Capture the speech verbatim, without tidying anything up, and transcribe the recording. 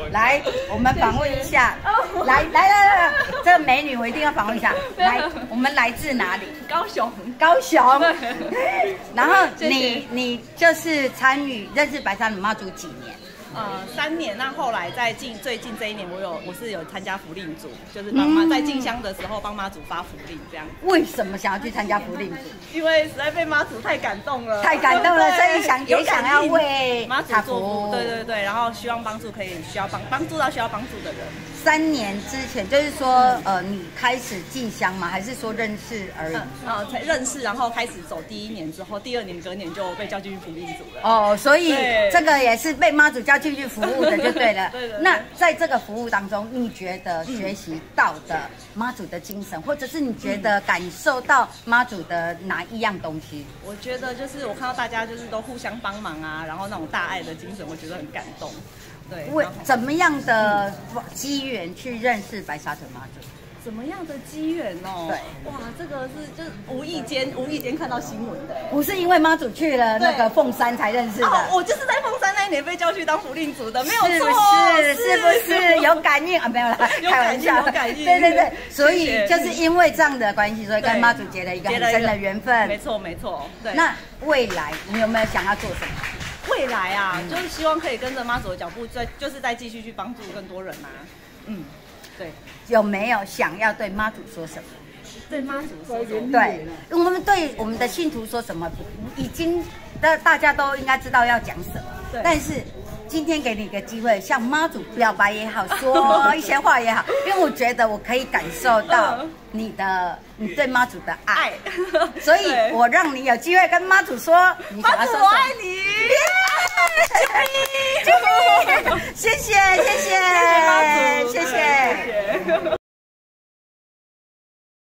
来，我们访问一下。来来来来，这个美女我一定要访问一下。来，我们来自哪里？ 高雄。 高雄。然后你你就是参与认识白沙屯妈祖几年？ 呃，三年。那后来在近最近这一年，我有我是有参加福令组，就是帮妈、嗯、在进香的时候帮妈祖发福令这样。 为什么想要去参加福令组？ 因为实在被妈祖太感动了， 太感动了，所以想也想要为妈祖做福。对对对，然后希望帮助可以需要帮帮助到需要帮助的人。 三年之前，就是说，呃，你开始进香吗？还是说认识而已？ 呃，才认识，然后开始走第一年之后，第二年隔年就被叫进去福令组了。 哦，所以这个也是被妈祖叫进去服务的，就对了。 对的。 那在这个服务当中，你觉得学习到的妈祖的精神，或者是你觉得感受到妈祖的哪一样东西？ 我觉得就是我看到大家就是都互相帮忙啊，然后那种大爱的精神，我觉得很感动。对， 为怎么样的机缘去认识白沙屯妈祖？ 怎么样的机缘哦？对，哇，这个是就是无意间无意间看到新闻的， 不是因为妈祖去了那个凤山才认识的。 哦，我就是在凤山那一年被叫去当福令组的，没有错， 是是不是有感应啊？没有啦，开玩笑， 有感应， 对对对，所以就是因为这样的关系，所以跟妈祖结了一个很深的缘分。 没错没错，对。 那未来你有没有想要做什么？ 未来啊，嗯、就是希望可以跟着妈祖的脚步，再就是再继续去帮助更多人啊。嗯，对。 有没有想要对妈祖说什么？ 对妈祖说什么？ 对，我们对我们的信徒说什么？已经大大家都应该知道要讲什么。对。但是今天给你一个机会，向妈祖表白也好，说一些话也好，因为我觉得我可以感受到你的你对妈祖的爱，所以我让你有机会跟妈祖说，你想要说什么？ 妈祖我爱你。 救命！救命！谢谢谢谢，谢谢妈祖，谢谢。